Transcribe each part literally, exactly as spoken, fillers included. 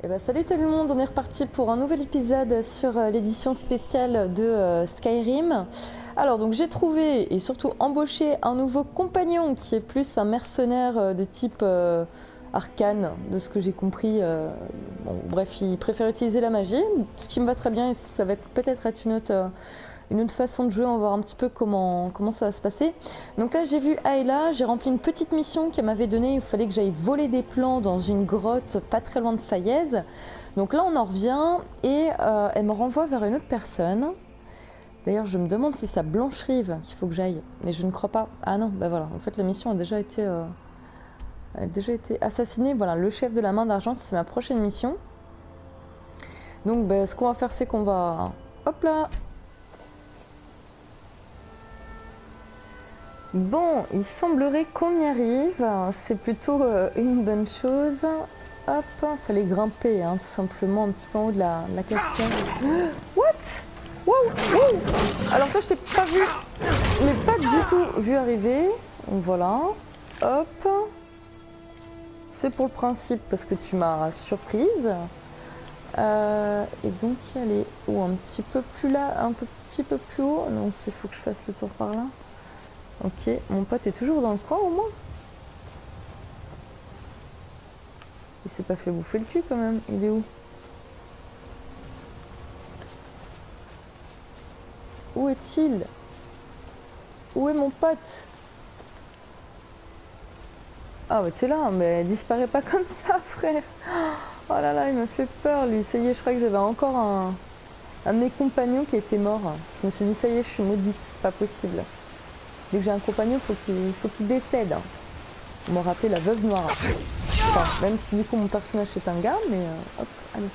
Et bah salut tout le monde, on est reparti pour un nouvel épisode sur euh, l'édition spéciale de euh, Skyrim. Alors donc j'ai trouvé et surtout embauché un nouveau compagnon qui est plus un mercenaire euh, de type euh, arcane, de ce que j'ai compris. Euh, bon, bref, il préfère utiliser la magie, ce qui me va très bien et ça va peut-être être une autre... Euh, une autre façon de jouer, on va voir un petit peu comment, comment ça va se passer. Donc là j'ai vu Ayla, j'ai rempli une petite mission qu'elle m'avait donnée, il fallait que j'aille voler des plants dans une grotte pas très loin de Faillaise. Donc là on en revient et euh, elle me renvoie vers une autre personne. D'ailleurs je me demande si c'est Blancherive qu'il faut que j'aille, mais je ne crois pas. Ah non, bah voilà, en fait la mission a déjà été, euh, a déjà été assassinée. Voilà, le chef de la main d'argent, c'est ma prochaine mission. Donc bah, ce qu'on va faire c'est qu'on va... Hop là. Bon, il semblerait qu'on y arrive, c'est plutôt euh, une bonne chose. Hop, fallait grimper, hein, tout simplement, un petit peu en haut de la, de la cascade. What? Wow, wow. Alors toi, je t'ai pas vu, mais pas du tout vu arriver. Donc voilà, hop. C'est pour le principe, parce que tu m'as surprise. Euh, et donc, elle est où? Un petit peu plus là, un peu, petit peu plus haut. Donc, il faut que je fasse le tour par là. Ok, mon pote est toujours dans le coin au moins. Il s'est pas fait bouffer le cul quand même. Il est où? Où est-il? Où est mon pote? Ah ouais, t'es là, mais disparaît pas comme ça, frère. Oh là là, il m'a fait peur lui. Ça y est, je crois que j'avais encore un, un de mes compagnons qui était mort. Je me suis dit, ça y est, je suis maudite, c'est pas possible. Dès que j'ai un compagnon, faut qu'il faut qu'il décède. On m'a rappelé la veuve noire. Enfin, même si du coup mon personnage est un gars, mais euh, hop, allez.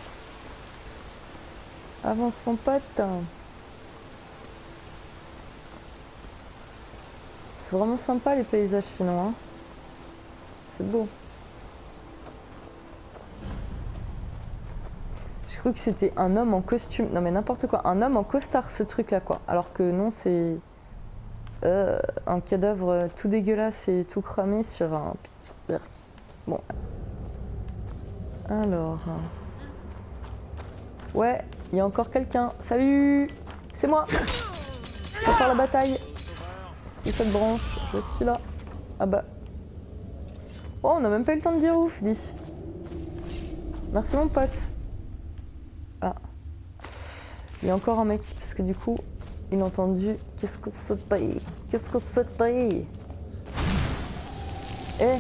Avance mon pote. C'est vraiment sympa les paysages chinois. Hein. C'est beau. J'ai cru que c'était un homme en costume. Non mais n'importe quoi. Un homme en costard ce truc là quoi. Alors que non c'est euh, un cadavre tout dégueulasse et tout cramé sur un petit berg. Bon. Alors. Ouais, il y a encore quelqu'un. Salut! C'est moi! Je peux faire la bataille. Si ça te branche, je suis là. Ah bah. Oh, on n'a même pas eu le temps de dire ouf, dis. Merci mon pote. Ah. Il y a encore un mec, parce que du coup, il a entendu. Qu'est-ce que c'était? Qu'est-ce que c'était? Eh!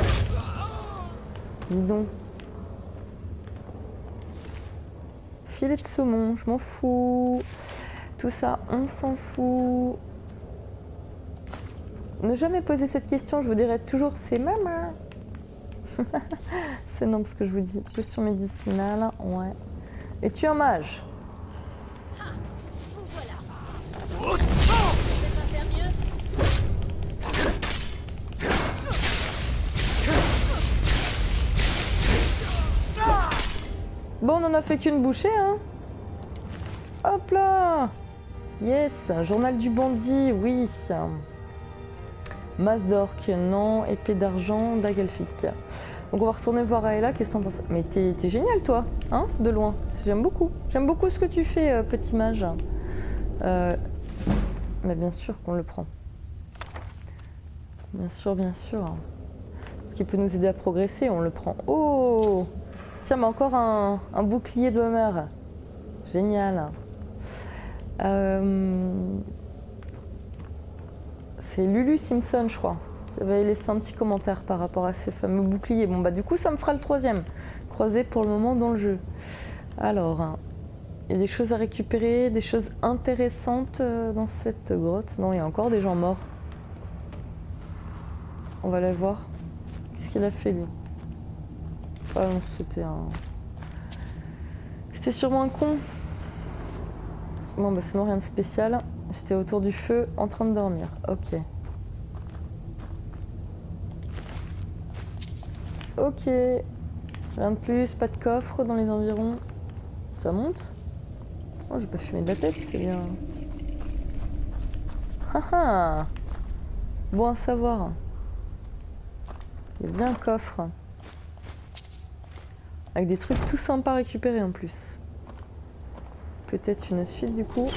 Dis donc. Filet de saumon, je m'en fous. Tout ça, on s'en fout. Ne jamais poser cette question, je vous dirai toujours c'est maman. C'est non ce que je vous dis. Potion médicinale, ouais. Es-tu un mage? Bon, on en a fait qu'une bouchée, hein. Hop là. Yes, journal du bandit, oui. Masse d'orque, non. Épée d'argent, dague elfique. Donc on va retourner voir Ayla, qu'est-ce que t'en penses? Mais t'es génial toi, hein, de loin. J'aime beaucoup. J'aime beaucoup ce que tu fais, euh, petit mage. Euh... Mais bien sûr qu'on le prend. Bien sûr, bien sûr. Ce qui peut nous aider à progresser, on le prend. Oh! Tiens, mais encore un, un bouclier de Homer. Génial. Euh... C'est Lulu Simpson, je crois. Qui avait laissé un petit commentaire par rapport à ces fameux boucliers. Bon, bah du coup, ça me fera le troisième. Croisé pour le moment dans le jeu. Alors, il y a des choses à récupérer, des choses intéressantes dans cette grotte. Non, il y a encore des gens morts. On va aller voir. Qu'est-ce qu'il a fait, lui? Ah non, c'était un... C'était sûrement un con. Bon, bah sinon, rien de spécial. J'étais autour du feu, en train de dormir. Ok. Ok. Rien de plus, pas de coffre dans les environs. Ça monte? Oh, j'ai pas fumé de la tête, c'est bien. Haha. Bon à savoir. Il y a bien un coffre. Avec des trucs tout sympas à récupérer en plus. Peut-être une suite du coup.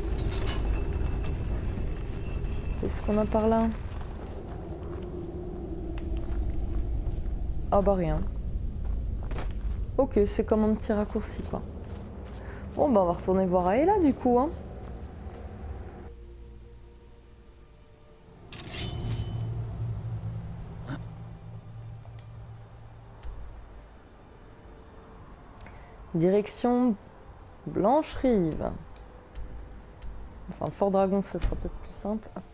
Qu'est-ce qu'on a par là? Ah bah rien. Ok, c'est comme un petit raccourci quoi. Bon bah on va retourner voir Aela du coup hein. Direction Blanche-Rive. Enfin Fort Dragon ça sera peut-être plus simple. Hop.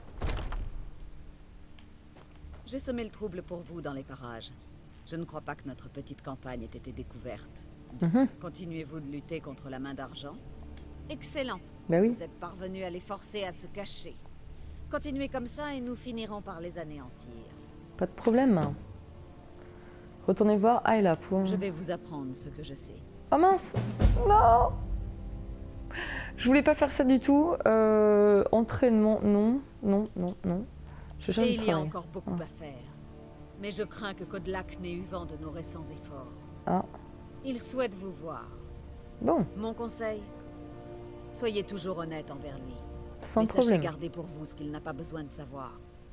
J'ai semé le trouble pour vous dans les parages. Je ne crois pas que notre petite campagne ait été découverte. Mmh. Continuez-vous de lutter contre la main d'argent? Excellent. Bah oui. Vous êtes parvenus à les forcer à se cacher. Continuez comme ça et nous finirons par les anéantir. Pas de problème. Retournez voir Aela pour... Je vais vous apprendre ce que je sais. Oh mince! Non! Je voulais pas faire ça du tout. Euh, entraînement, non, non, non, non. Je cherche Et du il y a travail. encore beaucoup Ah. à faire. Mais je crains que Kodlak n'ait eu vent de nos récents efforts. Ah, Il souhaite vous voir. bon, Mon conseil, soyez toujours honnête envers lui. sans Mais sachez problème. garder pour vous ce qu'il n'a pas besoin de savoir.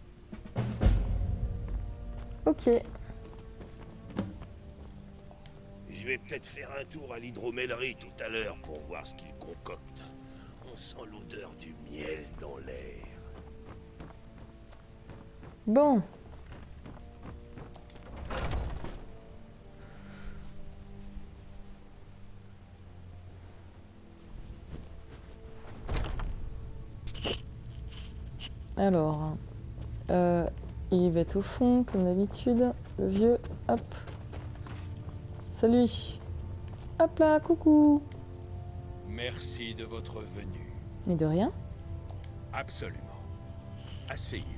Ok. Je vais peut-être faire un tour à l'hydromellerie tout à l'heure pour voir ce qu'il concocte. On sent l'odeur du miel dans l'air. Bon. Alors, euh, il va être au fond, comme d'habitude. Le vieux, hop. Salut. Hop là, coucou. Merci de votre venue. Mais de rien. Absolument. Asseyez-vous.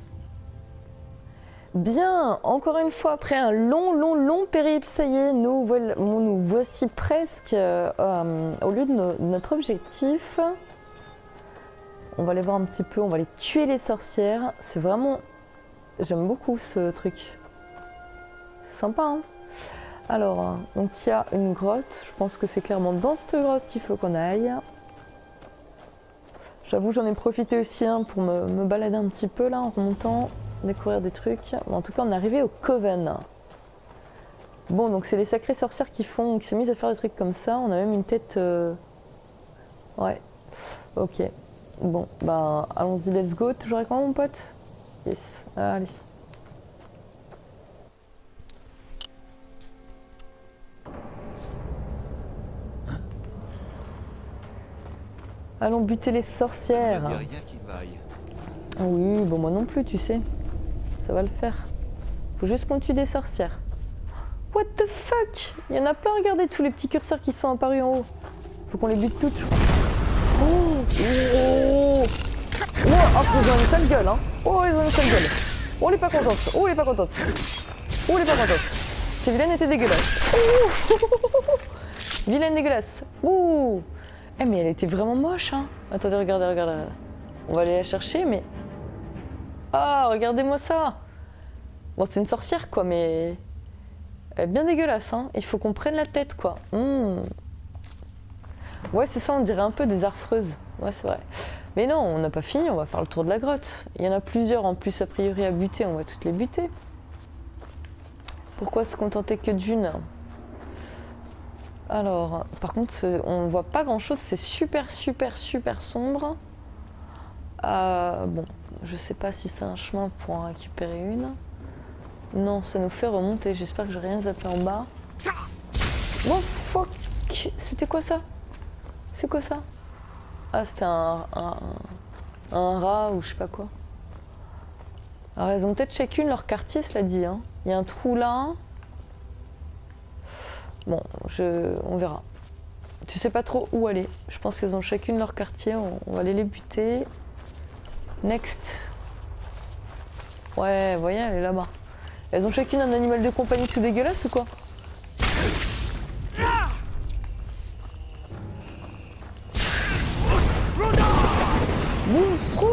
Bien, encore une fois, après un long, long, long périple, ça y est, nous, voilà, nous voici presque euh, au lieu de no notre objectif. On va aller voir un petit peu, on va aller tuer les sorcières. C'est vraiment... J'aime beaucoup ce truc. C'est sympa, hein. Alors, donc il y a une grotte. Je pense que c'est clairement dans cette grotte qu'il faut qu'on aille. J'avoue, j'en ai profité aussi hein, pour me, me balader un petit peu là en remontant, découvrir des trucs. Bon, en tout cas, on est arrivé au Coven. Bon, donc c'est les sacrées sorcières qui font, qui s'est mise à faire des trucs comme ça. On a même une tête... Euh... Ouais, ok. Bon, bah allons-y, let's go. Toujours avec moi, mon pote? Yes, allez. Allons buter les sorcières. Il n'y a rien qui vaille. Oui, bon moi non plus, tu sais. Ça va le faire. Faut juste qu'on tue des sorcières. What the fuck? Il y en a plein, regardez tous les petits curseurs qui sont apparus en haut. Faut qu'on les bute toutes, je crois. Oh, oh, oh, oh, ils ont une sale gueule, hein. Oh, ils ont une sale gueule. Oh, elle est pas contente. Oh, elle est pas contente. Oh, elle est pas contente. Ces vilaines étaient dégueulasses. Oh. Vilaine dégueulasse. Ouh. Eh, mais elle était vraiment moche, hein. Attendez, regardez, regardez. On va aller la chercher, mais... Ah, regardez-moi ça. Bon, c'est une sorcière, quoi, mais... Elle est bien dégueulasse, hein. Il faut qu'on prenne la tête, quoi. Mmh. Ouais, c'est ça, on dirait un peu des affreuses. Ouais, c'est vrai. Mais non, on n'a pas fini, on va faire le tour de la grotte. Il y en a plusieurs en plus, a priori, à buter. On va toutes les buter. Pourquoi se contenter que d'une? Alors, par contre, on voit pas grand-chose. C'est super, super, super sombre. Euh, bon, je sais pas si c'est un chemin pour en récupérer une. Non, ça nous fait remonter. J'espère que j'ai rien zappé en bas. Oh, fuck! C'était quoi ça? C'est quoi ça? Ah, c'était un, un, un rat ou je sais pas quoi. Alors, elles ont peut-être chacune leur quartier, cela dit. Hein. Il y a un trou là. Bon, je, on verra. Tu sais pas trop où aller. Je pense qu'elles ont chacune leur quartier. On, on va aller les buter. Next. Ouais, vous voyez, elle est là-bas. Elles ont chacune un animal de compagnie tout dégueulasse ou quoi? Monstre!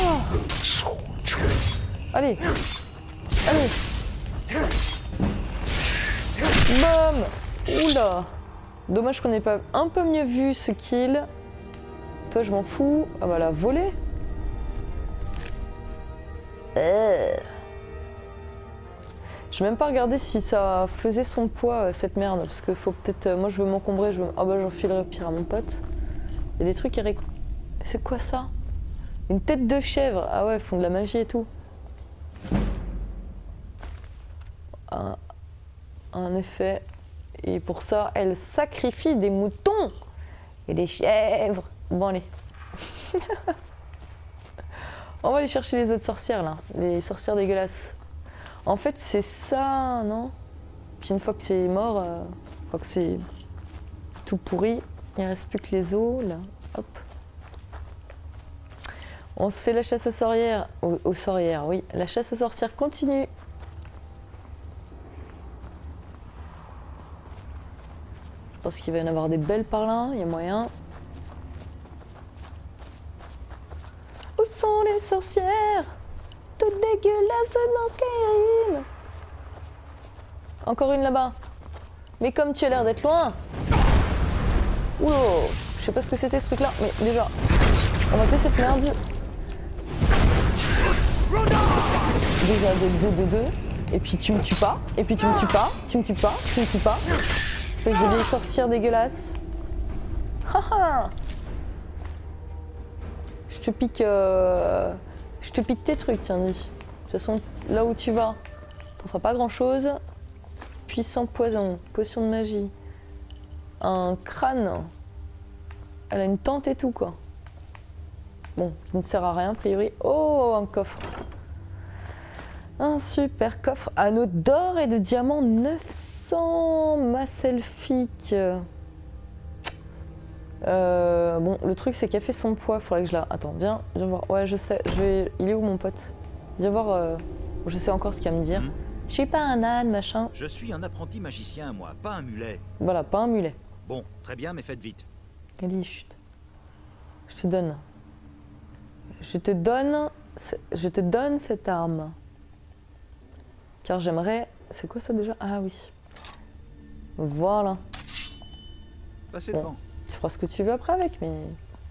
Allez! Allez! Bam! Oula! Dommage qu'on n'ait pas un peu mieux vu ce kill. Toi, je m'en fous. Ah bah la volée. Euh. Je vais même pas regarder si ça faisait son poids, cette merde. Parce que faut peut-être... Euh, moi, je veux m'encombrer. Je veux... Ah bah j'en filerai pire à mon pote. Il y a des trucs qui... Ré... C'est quoi ça? Une tête de chèvre. Ah ouais, ils font de la magie et tout. Un, un effet. Et pour ça, elle sacrifie des moutons et des chèvres. Bon, allez. On va aller chercher les autres sorcières, là. Les sorcières dégueulasses. En fait, c'est ça, non? Puis une fois que c'est mort, euh, une fois que c'est tout pourri, il ne reste plus que les os, là. Hop. On se fait la chasse aux sorcières. Aux, aux sorcières, oui. La chasse aux sorcières continue. Je pense qu'il va y en avoir des belles par là, il y a moyen. Où sont les sorcières? Toutes dégueulasses dans Skyrim. Encore une là-bas. Mais comme tu as l'air d'être loin. Wow. Je sais pas ce que c'était ce truc là, mais déjà, on va faire cette merde. Déjà de deux, de deux. Et puis tu me tues pas. Et puis tu me tues pas. Tu me tues pas. Tu me tues pas. Espèce de vieille sorcière dégueulasse. Haha. Je te pique... Euh... Je te pique tes trucs, tiens, dis. De toute façon, là où tu vas, t'en feras pas grand-chose. Puissant poison, potion de magie. Un crâne. Elle a une tente et tout, quoi. Bon, ça ne sert à rien, a priori. Oh, un coffre. Un super coffre. Anneau d'or et de diamants neuf cents. Masse elfique. Euh, bon, le truc c'est qu'elle fait son poids, faudrait que je la... Attends, viens, viens voir. Ouais, je sais, je vais... Il est où mon pote? Viens voir, euh... je sais encore ce qu'il va me dire. Mmh. Je suis pas un âne, machin. Je suis un apprenti magicien, moi, pas un mulet. Voilà, pas un mulet. Bon, très bien, mais faites vite. Ellie, chut. Je te donne. Je te donne... Je te donne cette arme. Car j'aimerais... C'est quoi ça déjà? Ah oui. Voilà. Passez bon. devant. Tu feras ce que tu veux après avec, mais...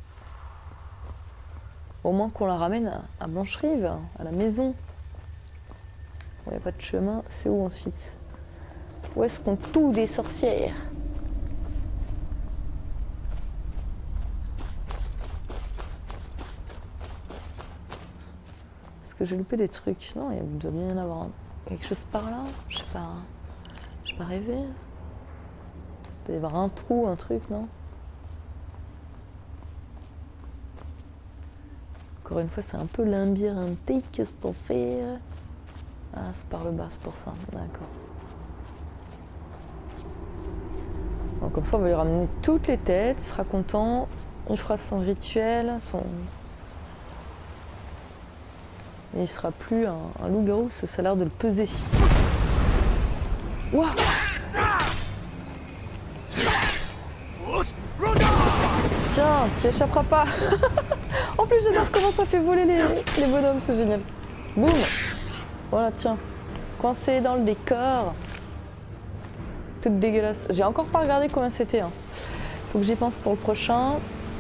Au moins qu'on la ramène à Blancherive, à la maison. Il n'y a pas de chemin, c'est où ensuite? Où est-ce qu'on tue des sorcières? Est-ce que j'ai loupé des trucs? Non, il doit bien y en avoir quelque chose par là. Je sais pas... Je sais pas rêver. Il doit y avoir un trou, un truc, non? Encore une fois, c'est un peu labyrinthique, qu'est-ce qu'on fait? Ah, c'est par le bas, c'est pour ça, d'accord. Donc comme ça, on va lui ramener toutes les têtes, il sera content, il fera son rituel, son... Et il sera plus un, un loup-garou, ça a l'air de le peser. Waouh! Tiens, tu échapperas pas. En plus, j'adore comment ça fait voler les, les bonhommes, c'est génial. Boum. Voilà, tiens. Coincé dans le décor. Toute dégueulasse. J'ai encore pas regardé combien c'était. Hein. Faut que j'y pense pour le prochain.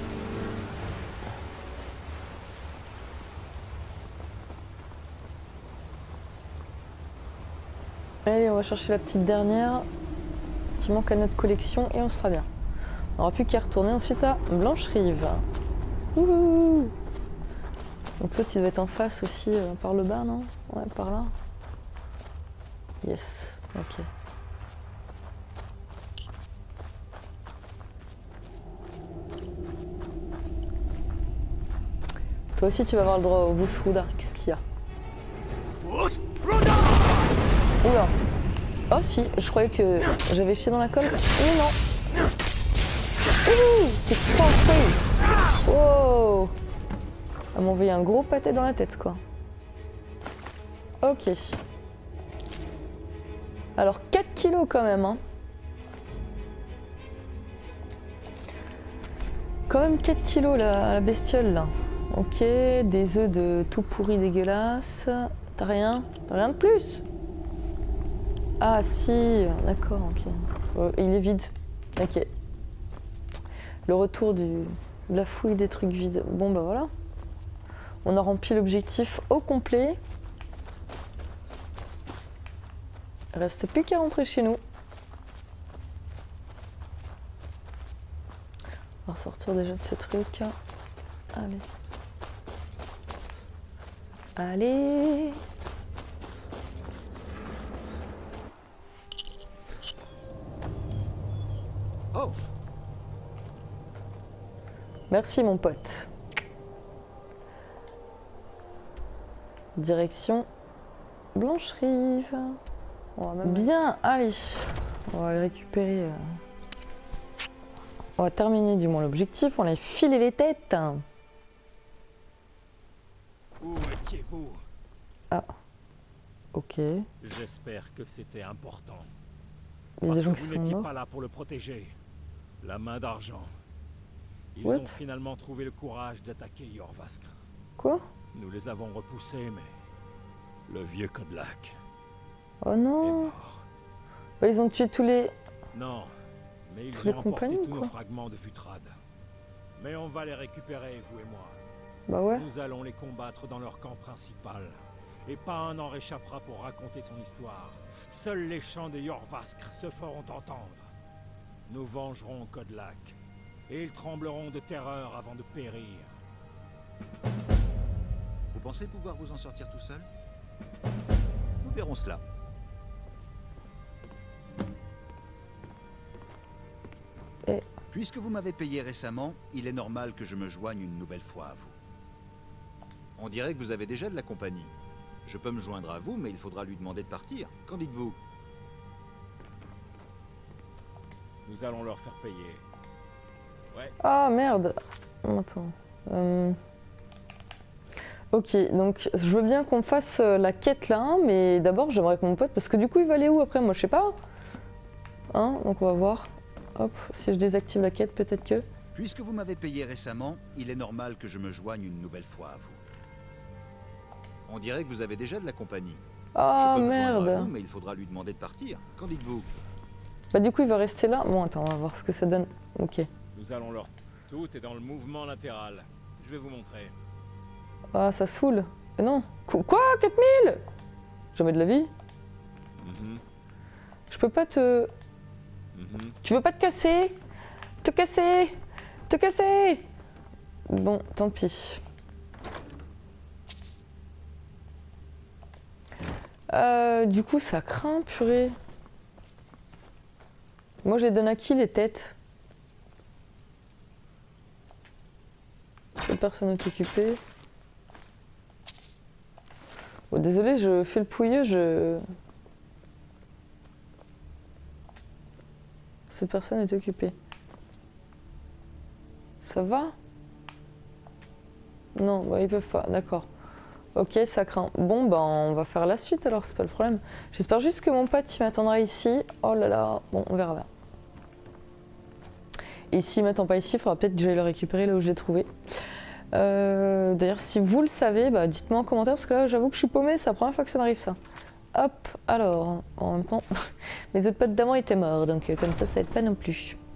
Allez, on va chercher la petite dernière qui manque à notre collection et on sera bien. On n'aura plus qu'à retourner ensuite à Blancherive. Wouhou! Donc toi tu dois être en face aussi euh, par le bas, non? Ouais, par là. Yes, ok. Toi aussi tu vas avoir le droit au Busruda. Qu'est-ce qu'il y a? Oula! Oh si, je croyais que j'avais chié dans la colle. Mais non! Ouh! C'est trop frais! Oh! Elle m'a envoyé un gros pâté dans la tête, quoi. Ok. Alors, quatre kilos quand même, hein. Quand même quatre kilos, la, la bestiole, là. Ok, des œufs de tout pourri dégueulasse. T'as rien? T'as rien de plus? Ah, si, d'accord, ok. Euh, il est vide. Ok. Le retour du, de la fouille des trucs vides. Bon bah voilà. On a rempli l'objectif au complet. Il reste plus qu'à rentrer chez nous. On va sortir déjà de ces trucs. Allez. Allez. Oh! Merci mon pote. Direction Blanche-Rive. On va même... Bien, allez. On va aller récupérer. Euh... On va terminer du moins l'objectif. On va filer les têtes. Où étiez-vous? Ah. Ok. J'espère que c'était important. Il y a Parce des gens que qui vous sont n'étiez morts. pas là pour le protéger. La main d'argent. Ils What? ont finalement trouvé le courage d'attaquer Jorrvaskr. Quoi? Nous les avons repoussés, mais le vieux Kodlak Oh est non. mort. Bah, ils ont tué tous les... Non, mais ils Tous les ont emporté compagnons, tous nos quoi. fragments de Vutrad. Mais on va les récupérer, vous et moi. Bah ouais. Nous allons les combattre dans leur camp principal. Et pas un n'en réchappera pour raconter son histoire. Seuls les chants de Jorrvaskr se feront entendre. Nous vengerons Kodlak. Et ils trembleront de terreur avant de périr. Vous pensez pouvoir vous en sortir tout seul? Nous verrons cela. Et... Puisque vous m'avez payé récemment, il est normal que je me joigne une nouvelle fois à vous. On dirait que vous avez déjà de la compagnie. Je peux me joindre à vous, mais il faudra lui demander de partir. Qu'en dites-vous? Nous allons leur faire payer. Ouais. Ah merde. Attends. Euh... Ok, donc je veux bien qu'on fasse euh, la quête là, mais d'abord j'aimerais que mon pote, parce que du coup il va aller où après? Moi je sais pas. Hein, donc on va voir. Hop, si je désactive la quête, peut-être que... Puisque vous m'avez payé récemment, il est normal que je me joigne une nouvelle fois à vous. On dirait que vous avez déjà de la compagnie. Ah je peux me joindre à merde. vous, mais il faudra lui demander de partir. Qu'en dites-vous? Bah du coup il va rester là. Bon attends, on va voir ce que ça donne. Ok. Nous allons leur... Tout est dans le mouvement latéral. Je vais vous montrer. Ah ça saoule. Mais non. Qu- Quoi quatre mille? Jamais de la vie. Mhm, Je peux pas te... mhm. Tu veux pas te casser? Te casser? Te casser? Bon, tant pis. Euh, du coup, ça craint, purée. Moi, j'ai donné à qui les têtes? Cette personne est occupée. Bon, désolé, je fais le pouilleux, je... Cette personne est occupée. Ça va? Non, bah, ils peuvent pas, d'accord. Ok, ça craint. Bon, bah on va faire la suite alors, c'est pas le problème. J'espère juste que mon pote il m'attendra ici. Oh là là, bon, on verra bien. Et s'il m'attend pas ici, il faudra peut-être que j'aille le récupérer là où je l'ai trouvé. Euh, D'ailleurs, si vous le savez, bah, dites-moi en commentaire, parce que là, j'avoue que je suis paumée, c'est la première fois que ça m'arrive ça. Hop, alors, en même temps, mes autres potes d'avant étaient morts, donc euh, comme ça, ça aide pas non plus.